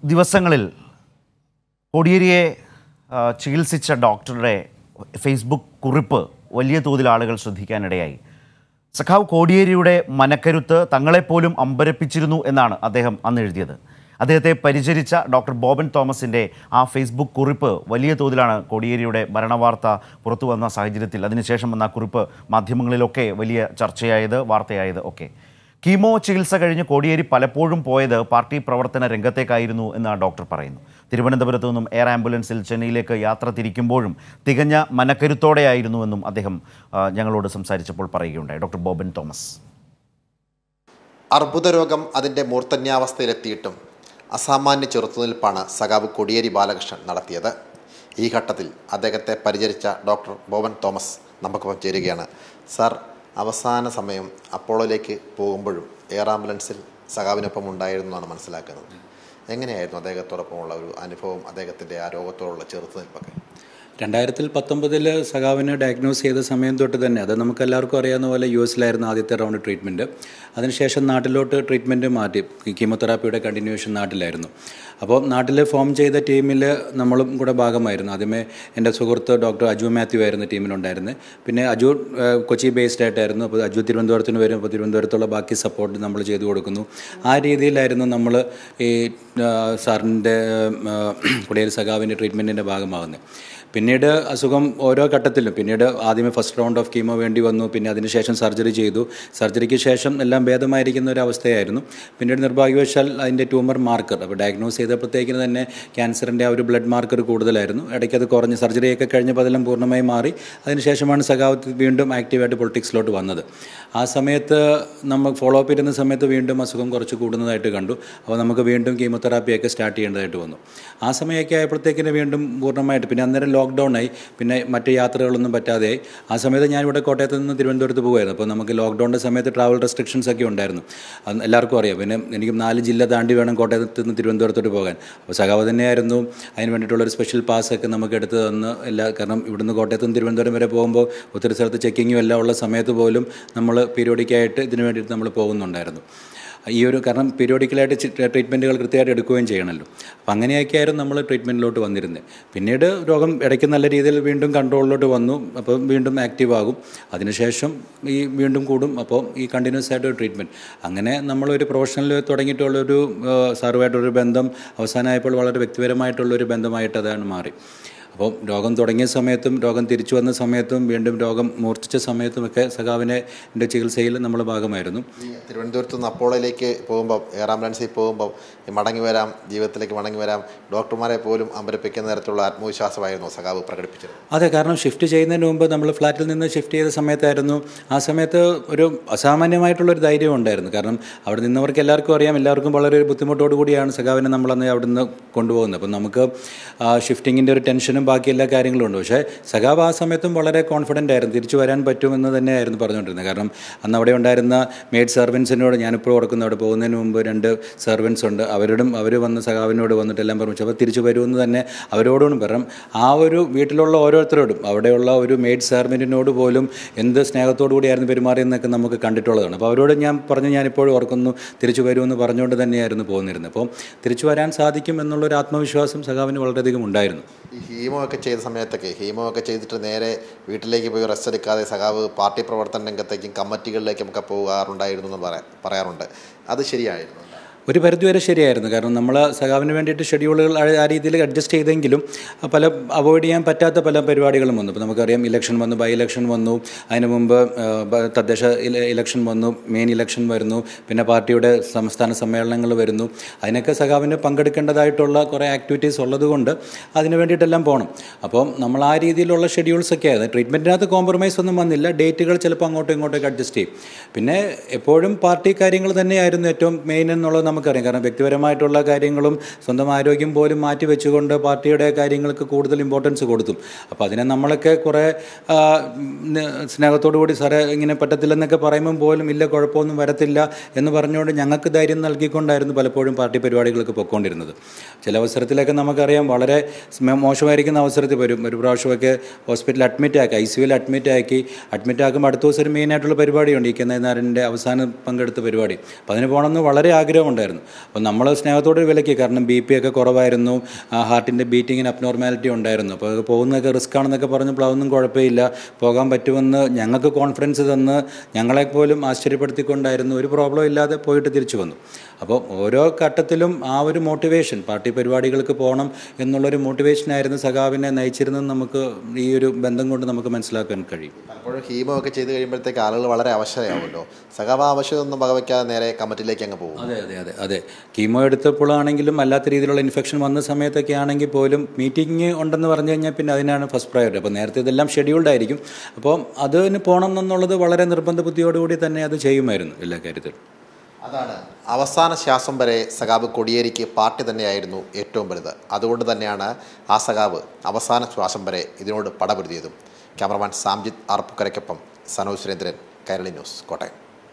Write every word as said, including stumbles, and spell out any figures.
ദിവസങ്ങളിൽ കോടിയേരിയെ ചികിത്സിച്ച ഡോക്ടറുടെ ഫേസ്ബുക്ക് കുറിപ്പ് വലിയ തോതിൽ ആളുകൾ ശ്രദ്ധിക്കാനിടയായി. സഖാവ് കോടിയേരിയുടെ മനക്കരുത്ത് തങ്ങളെപ്പോലും അമ്പരപ്പിച്ചിരുന്നു എന്നാണ് അദ്ദേഹം അന്ന് എഴുതിയത്. അദ്ദേഹത്തെ പരിചരിച്ച ഡോക്ടർ ബോബൻ തോമസിൻ്റെ ആ ഫേസ്ബുക്ക് കുറിപ്പ് വലിയ തോതിലാണ് കോടിയേരിയുടെ മരണവാർത്ത പുറത്തു വന്ന സാഹചര്യത്തിൽ അതിനുശേഷം വന്ന കുറിപ്പ് മാധ്യമങ്ങളിലൊക്കെ വലിയ ചർച്ചയായത്, വാർത്തയായത് ഒക്കെ. കീമോ ചികിത്സ കഴിഞ്ഞ് കോടിയേരി പലപ്പോഴും പോയത് പാർട്ടി പ്രവർത്തന രംഗത്തേക്കായിരുന്നു എന്ന് ആ ഡോക്ടർ പറയുന്നു. തിരുവനന്തപുരത്തു നിന്നും എയർ ആംബുലൻസിൽ ചെന്നൈയിലേക്ക് യാത്ര തിരിക്കുമ്പോഴും തികഞ്ഞ മനക്കരുത്തോടെയായിരുന്നുവെന്നും അദ്ദേഹം ഞങ്ങളോട് സംസാരിച്ചപ്പോൾ പറയുകയുണ്ടായി. Doctor Boban Thomas. അർബുദരോഗം അതിൻ്റെ മൂർധന്യാവസ്ഥയിലെത്തിയിട്ടും അസാമാന്യ ചെറുത്തുനിൽപ്പാണ് സഖാവ് കോടിയേരി ബാലകൃഷ്ണൻ നടത്തിയത്. ഈ ഘട്ടത്തിൽ അദ്ദേഹത്തെ പരിചരിച്ച ഡോക്ടർ ബോബൻ തോമസ് നമുക്കൊപ്പം ചേരുകയാണ്. സാർ, അവസാന സമയം അപ്പോളോയിലേക്ക് പോകുമ്പോഴും എയർ ആംബുലൻസിൽ സഖാവിനൊപ്പം ഉണ്ടായിരുന്നു എന്നാണ് മനസ്സിലാക്കുന്നത്. എങ്ങനെയായിരുന്നു അദ്ദേഹത്തോടൊപ്പമുള്ള ഒരു അനുഭവം, അദ്ദേഹത്തിൻ്റെ ആ രോഗത്തോടുള്ള ചെറുത്തുനിൽപ്പൊക്കെ? രണ്ടായിരത്തിൽ പത്തൊമ്പതിൽ സഖാവിന് ഡയഗ്നോസ് ചെയ്ത സമയം തൊട്ട് തന്നെ, അത് നമുക്ക് എല്ലാവർക്കും അറിയാവുന്ന പോലെ യു എസിലായിരുന്നു ആദ്യത്തെ റൗണ്ട് ട്രീറ്റ്മെൻറ്റ്. അതിനുശേഷം നാട്ടിലോട്ട് ട്രീറ്റ്മെൻറ്റ് മാറ്റി, കീമോതെറാപ്പിയുടെ കണ്ടിന്യൂഷൻ നാട്ടിലായിരുന്നു. അപ്പോൾ നാട്ടിൽ ഫോം ചെയ്ത ടീമിൽ നമ്മളും കൂടെ ഭാഗമായിരുന്നു. ആദ്യമേ എൻ്റെ സുഹൃത്ത് ഡോക്ടർ അജു മാത്യു ആയിരുന്നു ടീമിലുണ്ടായിരുന്നത്. പിന്നെ അജു കൊച്ചി ബേസ്ഡ് ആയിട്ടായിരുന്നു. അപ്പോൾ അജു തിരുവനന്തപുരത്തിന് വരും. അപ്പോൾ തിരുവനന്തപുരത്തുള്ള ബാക്കി സപ്പോർട്ട് നമ്മൾ ചെയ്തു കൊടുക്കുന്നു. ആ രീതിയിലായിരുന്നു നമ്മൾ ഈ സാറിൻ്റെ കോടിയേരി സഖാവിൻ്റെ ട്രീറ്റ്മെൻറ്റിൻ്റെ ഭാഗമാകുന്നത്. പിന്നീട് അസുഖം ഓരോ ഘട്ടത്തിലും, പിന്നീട് ആദ്യമേ ഫസ്റ്റ് റൗണ്ട് ഓഫ് കീമോ വേണ്ടി വന്നു. പിന്നെ അതിനുശേഷം സർജറി ചെയ്തു. സർജറിക്ക് ശേഷം എല്ലാം ഭേദമായിരിക്കുന്ന ഒരു അവസ്ഥയായിരുന്നു. പിന്നീട് നിർഭാഗ്യവശാൽ അതിൻ്റെ ട്യൂമർ മാർക്കർ, അപ്പോൾ ഡയഗ്നോസ് ചെയ്തപ്പോഴത്തേക്കിന് തന്നെ ക്യാൻസറിൻ്റെ ആ ഒരു ബ്ലഡ് മാർക്കർ കൂടുതലായിരുന്നു. ഇടയ്ക്ക് അത് കുറഞ്ഞ് സർജറിയൊക്കെ കഴിഞ്ഞപ്പോൾ അതെല്ലാം പൂർണ്ണമായി മാറി. അതിനുശേഷമാണ് സഖാവ് വീണ്ടും ആക്റ്റീവായിട്ട് പൊളിറ്റിക്സിലോട്ട് വന്നത്. ആ സമയത്ത് നമ്മൾ ഫോളോ അപ്പ് ചെയ്യുന്ന സമയത്ത് വീണ്ടും അസുഖം കുറച്ച് കൂടുന്നതായിട്ട് കണ്ടു. അപ്പോൾ നമുക്ക് വീണ്ടും കീമോതെറാപ്പിയൊക്കെ സ്റ്റാർട്ട് ചെയ്യേണ്ടതായിട്ട് വന്നു. ആ സമയമൊക്കെ ആയപ്പോഴത്തേക്കിന് വീണ്ടും പൂർണ്ണമായിട്ട്, പിന്നെ അന്നേരം ലോക്ക്ഡൗൺ ആയി. പിന്നെ മറ്റ് യാത്രകളൊന്നും പറ്റാതെയായി. ആ സമയത്ത് ഞാനിവിടെ കോട്ടയത്ത് നിന്ന് തിരുവനന്തപുരത്ത് പോകുമായിരുന്നു. അപ്പോൾ നമുക്ക് ലോക്ക്ഡൗണിൻ്റെ സമയത്ത് ട്രാവൽ റെസ്ട്രിക്ഷൻസ് ഒക്കെ ഉണ്ടായിരുന്നു. എല്ലാവർക്കും അറിയാം. പിന്നെ എനിക്ക് നാല് ജില്ല താണ്ടി വേണം കോട്ടയത്ത് നിന്ന് തിരുവനന്തപുരത്തോട്ട് പോകാൻ. അപ്പോൾ സഖാവ് തന്നെയായിരുന്നു അതിന് വേണ്ടിയിട്ടുള്ളൊരു സ്പെഷ്യൽ പാസ്സൊക്കെ നമുക്ക് എടുത്ത് തന്ന് എല്ലാ, കാരണം ഇവിടുന്ന് കോട്ടയത്ത് നിന്ന് തിരുവനന്തപുരം വരെ പോകുമ്പോൾ ഒത്തിരി സ്ഥലത്ത് ചെക്കിങ്ങും എല്ലാം ഉള്ള സമയത്ത് പോലും നമ്മൾ പീരിയോഡിക്കായിട്ട് ഇതിന് വേണ്ടിയിട്ട് നമ്മൾ പോകുന്നുണ്ടായിരുന്നു. ഈ ഒരു കാരണം പീരിയോഡിക്കലായിട്ട് ട്രീറ്റ്മെൻറ്റുകൾ കൃത്യമായിട്ട് എടുക്കുകയും ചെയ്യണമല്ലോ. അപ്പം അങ്ങനെയൊക്കെയായിരുന്നു നമ്മൾ ട്രീറ്റ്മെൻറ്റിലോട്ട് വന്നിരുന്നത്. പിന്നീട് രോഗം ഇടയ്ക്ക് നല്ല രീതിയിൽ വീണ്ടും കൺട്രോളിലോട്ട് വന്നു. അപ്പോൾ വീണ്ടും ആക്റ്റീവ് ആകും. അതിനുശേഷം ഈ വീണ്ടും കൂടും. അപ്പോൾ ഈ കണ്ടിന്യൂസ് ആയിട്ടൊരു ട്രീറ്റ്മെൻറ്റ്, അങ്ങനെ നമ്മളൊരു പ്രൊഫഷണൽ തുടങ്ങിയിട്ടുള്ളൊരു സാറുമായിട്ടൊരു ബന്ധം അവസാനമായപ്പോൾ വളരെ വ്യക്തിപരമായിട്ടുള്ളൊരു ബന്ധമായിട്ട് അതാണ് മാറി. അപ്പോൾ രോഗം തുടങ്ങിയ സമയത്തും രോഗം തിരിച്ചു വന്ന സമയത്തും വീണ്ടും രോഗം മൂർച്ഛിച്ച സമയത്തുമൊക്കെ സഖാവിനെ എൻ്റെ ചികിത്സയിൽ നമ്മൾ ഭാഗമായിരുന്നു. തിരുവനന്തപുരത്ത് നിന്ന് അപ്പോളയിലേക്ക് പോകുമ്പോൾ, എയർ ആംബുലൻസിൽ പോകുമ്പോൾ മടങ്ങി വരാം, ജീവിതത്തിലേക്ക് മടങ്ങി വരാം, ഡോക്ടർമാരെ പോലും അമ്പരപ്പിക്കുന്ന തരത്തിലുള്ള ആത്മവിശ്വാസമായിരുന്നു സഖാവ് പ്രകടിപ്പിച്ചത്. അതെ, കാരണം ഷിഫ്റ്റ് ചെയ്യുന്നതിന് മുമ്പ് നമ്മൾ ഫ്ലാറ്റിൽ നിന്ന് ഷിഫ്റ്റ് ചെയ്ത സമയത്തായിരുന്നു. ആ സമയത്ത് ഒരു അസാമാന്യമായിട്ടുള്ളൊരു ധൈര്യം ഉണ്ടായിരുന്നു. കാരണം അവിടെ നിന്നവർക്ക് എല്ലാവർക്കും അറിയാം, എല്ലാവർക്കും വളരെ ഒരു ബുദ്ധിമുട്ടോടു കൂടിയാണ് സഖാവിനെ നമ്മളന്ന് അവിടെ നിന്ന് കൊണ്ടുപോകുന്നത്. അപ്പം നമുക്ക് ഷിഫ്റ്റിങ്ങിൻ്റെ ഒരു ടെൻഷനും ബാക്കി എല്ലാ കാര്യങ്ങളും ഉണ്ട്. പക്ഷേ സഖാവ് ആ സമയത്തും വളരെ കോൺഫിഡൻ്റ് ആയിരുന്നു. തിരിച്ചു വരാൻ പറ്റുമെന്ന് തന്നെയായിരുന്നു പറഞ്ഞുകൊണ്ടിരുന്നത്. കാരണം അന്ന് അവിടെ ഉണ്ടായിരുന്ന മെയ്ഡ് സെർവൻസിനോട്, ഞാനിപ്പോൾ ഓർക്കുന്നു, അവിടെ പോകുന്നതിന് മുമ്പ് രണ്ട് സെർവൻസ് ഉണ്ട്, അവരോടും അവർ വന്ന് സഖാവിനോട് വന്നിട്ടെല്ലാം പറഞ്ഞു. അപ്പോൾ തിരിച്ചു വരുമെന്ന് തന്നെ അവരോടും പറഞ്ഞു. ആ ഒരു വീട്ടിലുള്ള ഓരോരുത്തരോടും, അവിടെയുള്ള ഒരു മെയ്ഡ് സെർവൻറ്റിനോട് പോലും എന്ത് സ്നേഹത്തോടു കൂടിയായിരുന്നു പെരുമാറിയെന്നൊക്കെ നമുക്ക് കണ്ടിട്ടുള്ളതാണ്. അപ്പോൾ അവരോട് ഞാൻ പറഞ്ഞു, ഞാനിപ്പോഴും ഓർക്കുന്നു, തിരിച്ചു വരുമെന്ന് പറഞ്ഞുകൊണ്ട് തന്നെയായിരുന്നു പോകുന്നിരുന്നത്. അപ്പോൾ തിരിച്ചു വരാൻ സാധിക്കും എന്നുള്ളൊരു ആത്മവിശ്വാസം സഖാവിന് വളരെയധികം ഉണ്ടായിരുന്നു. ഈ ഹീമോ ഒക്കെ ചെയ്ത സമയത്തൊക്കെ, ഹീമോ ഒക്കെ ചെയ്തിട്ട് നേരെ വീട്ടിലേക്ക് പോയി റെസ്റ്റ് എടുക്കാതെ സഖാവ് പാർട്ടി പ്രവർത്തന രംഗത്തേക്കും കമ്മിറ്റികളിലേക്കും ഒക്കെ പോകാറുണ്ടായിരുന്നു എന്ന് പറയാ പറയാറുണ്ട് അത് ശരിയായിരുന്നു? ഒരു പരിധിവരെ ശരിയായിരുന്നു. കാരണം നമ്മൾ സഖാവിന് വേണ്ടിയിട്ട് ഷെഡ്യൂളുകൾ ആ രീതിയിൽ അഡ്ജസ്റ്റ് ചെയ്തെങ്കിലും പല അവോയ്ഡ് ചെയ്യാൻ പറ്റാത്ത പല പരിപാടികളും വന്നു. ഇപ്പോൾ നമുക്കറിയാം, ഇലക്ഷൻ വന്നു, ബൈ ഇലക്ഷൻ വന്നു, അതിന് മുമ്പ് തദ്ദേശ ഇലക്ഷൻ വന്നു, മെയിൻ ഇലക്ഷൻ വരുന്നു, പിന്നെ പാർട്ടിയുടെ സംസ്ഥാന സമ്മേളനങ്ങൾ വരുന്നു. അതിനൊക്കെ സഖാവിന് പങ്കെടുക്കേണ്ടതായിട്ടുള്ള കുറേ ആക്ടിവിറ്റീസ് ഉള്ളതുകൊണ്ട് അതിന് വേണ്ടിയിട്ടെല്ലാം പോകണം. അപ്പം നമ്മൾ ആ രീതിയിലുള്ള ഷെഡ്യൂൾസൊക്കെ ആയിരുന്നു. ട്രീറ്റ്മെൻറ്റിനകത്ത് കോംപ്രമൈസ് ഒന്നും വന്നില്ല. ഡേറ്റുകൾ ചിലപ്പോൾ അങ്ങോട്ടും ഇങ്ങോട്ടൊക്കെ അഡ്ജസ്റ്റ് ചെയ്യും. പിന്നെ എപ്പോഴും പാർട്ടി കാര്യങ്ങൾ തന്നെയായിരുന്നു ഏറ്റവും മെയിൻ എന്നുള്ളത് നമുക്കറിയാം. കാരണം വ്യക്തിപരമായിട്ടുള്ള കാര്യങ്ങളും സ്വന്തം ആരോഗ്യം പോലും മാറ്റി വെച്ചുകൊണ്ട് പാർട്ടിയുടെ കാര്യങ്ങൾക്ക് കൂടുതൽ ഇമ്പോർട്ടൻസ് കൊടുത്തു. അപ്പോൾ അതിനെ നമ്മളൊക്കെ കുറേ സ്നേഹത്തോടു കൂടി സാറേ ഇങ്ങനെ പറ്റത്തില്ലെന്നൊക്കെ പറയുമ്പം പോലും ഇല്ല, കുഴപ്പമൊന്നും വരത്തില്ല എന്ന് പറഞ്ഞുകൊണ്ട് ഞങ്ങൾക്ക് ധൈര്യം നൽകിക്കൊണ്ടായിരുന്നു പലപ്പോഴും പാർട്ടി പരിപാടികളൊക്കെ പൊയ്ക്കൊണ്ടിരുന്നത്. ചില അവസരത്തിലൊക്കെ നമുക്കറിയാം വളരെ മോശമായിരിക്കുന്ന അവസരത്തിൽ വരും. ഒരു പ്രാവശ്യമൊക്കെ ഹോസ്പിറ്റലിൽ അഡ്മിറ്റ് ആക്കി, ഐ സിയുവിൽ അഡ്മിറ്റ് ആക്കി അഡ്മിറ്റ് ആക്കുമ്പോൾ അടുത്ത ദിവസം ഒരു മെയിനായിട്ടുള്ള പരിപാടിയുണ്ട്, ഈ കെ നായനാറിൻ്റെ അവസാനം പങ്കെടുത്ത പരിപാടി. അപ്പോൾ അതിന് പോകണമെന്ന് വളരെ ആഗ്രഹമുണ്ട്. ഉണ്ടായിരുന്നു. അപ്പോൾ നമ്മൾ സ്നേഹത്തോട് വിലക്കി, കാരണം ബി പി ഒക്കെ കുറവായിരുന്നു, ഹാർട്ടിൻ്റെ ബീറ്റിങ്ങിന് അബ്നോർമാലിറ്റി ഉണ്ടായിരുന്നു. അപ്പോൾ അത് പോകുന്നതൊക്കെ റിസ്ക് ആണെന്നൊക്കെ പറഞ്ഞപ്പോൾ അതൊന്നും കുഴപ്പമില്ല, പോകാൻ പറ്റുമെന്ന് ഞങ്ങൾക്ക് കോൺഫിഡൻസ് തന്ന് ഞങ്ങളെപ്പോലും ആശ്ചര്യപ്പെടുത്തിക്കൊണ്ടായിരുന്നു. ഒരു പ്രോബ്ലം ഇല്ലാതെ പോയിട്ട് തിരിച്ചു വന്നു. അപ്പോൾ ഓരോ ഘട്ടത്തിലും ആ ഒരു മോട്ടിവേഷൻ, പാർട്ടി പരിപാടികൾക്ക് പോകണം എന്നുള്ളൊരു മോട്ടിവേഷനായിരുന്നു സഖാവിനെ നയിച്ചിരുന്നത് നമുക്ക് ഈ ഒരു ബന്ധം കൊണ്ട് നമുക്ക് മനസ്സിലാക്കാൻ കഴിയും. പലപ്പോഴും ഹീമോ ഒക്കെ ചെയ്ത് കഴിയുമ്പോഴത്തേക്ക് ആളുകൾ വളരെ അവശരാകുമല്ലോ. സഖാവ് ആവശ്യമൊന്നും വകവയ്ക്കാതെ നേരെ കമ്മിറ്റിയിലേക്ക് അങ്ങ് പോകും. അതെ അതെ അതെ അതെ കീമോ എടുത്തപ്പോഴാണെങ്കിലും അല്ലാത്ത രീതിയിലുള്ള ഇൻഫെക്ഷൻ വന്ന സമയത്തൊക്കെ ആണെങ്കിൽ പോലും മീറ്റിംഗ് ഉണ്ടെന്ന് പറഞ്ഞു കഴിഞ്ഞാൽ പിന്നെ അതിനാണ് ഫസ്റ്റ് പ്രയോറിറ്റി. അപ്പോൾ നേരത്തെ ഇതെല്ലാം ഷെഡ്യൂൾഡ് ആയിരിക്കും. അപ്പോൾ അതിന് പോകണം എന്നുള്ളത് വളരെ നിർബന്ധ ബുദ്ധിയോടുകൂടി തന്നെ അത് ചെയ്യുമായിരുന്നു എല്ലാ കാര്യത്തിലും. അതാണ് അവസാന ശ്വാസം വരെ സഖാവ് കോടിയേരിക്ക് പാർട്ടി തന്നെയായിരുന്നു ഏറ്റവും വലുത്. അതുകൊണ്ട് തന്നെയാണ് ആ സഖാവ് അവസാന ശ്വാസം വരെ ഇതിനോട് പടപൊരുതിയതും. ക്യാമറമാൻ സാംജിത്ത് ആർപ്പുക്കരയ്ക്കൊപ്പം സനോജ് സുരേന്ദ്രൻ, കൈരളി ന്യൂസ്, കോട്ടയം.